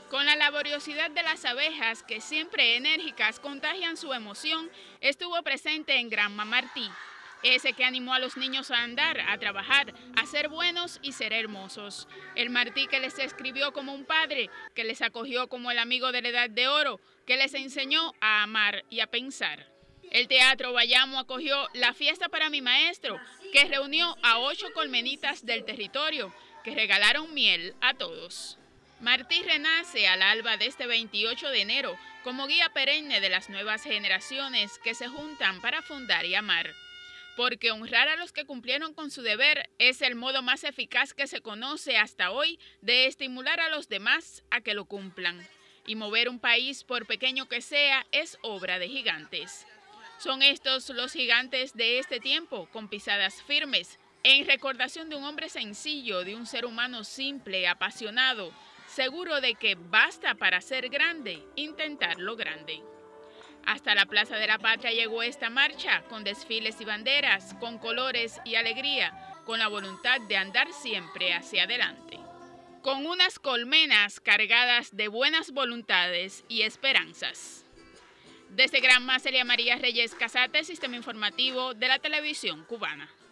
Con la laboriosidad de las abejas, que siempre enérgicas contagian su emoción, estuvo presente en Granma Martí, ese que animó a los niños a andar, a trabajar, a ser buenos y ser hermosos. El Martí que les escribió como un padre, que les acogió como el amigo de la Edad de Oro, que les enseñó a amar y a pensar. El Teatro Bayamo acogió La Fiesta para mi Maestro, que reunió a 8 colmenitas del territorio, que regalaron miel a todos. Martí renace al alba de este 28 de enero como guía perenne de las nuevas generaciones que se juntan para fundar y amar. Porque honrar a los que cumplieron con su deber es el modo más eficaz que se conoce hasta hoy de estimular a los demás a que lo cumplan. Y mover un país, por pequeño que sea, es obra de gigantes. Son estos los gigantes de este tiempo, con pisadas firmes, en recordación de un hombre sencillo, de un ser humano simple, apasionado, seguro de que basta para ser grande, intentar lo grande. Hasta la Plaza de la Patria llegó esta marcha, con desfiles y banderas, con colores y alegría, con la voluntad de andar siempre hacia adelante. Con unas colmenas cargadas de buenas voluntades y esperanzas. Desde Granma, Celia María Reyes Casate, Sistema Informativo de la Televisión Cubana.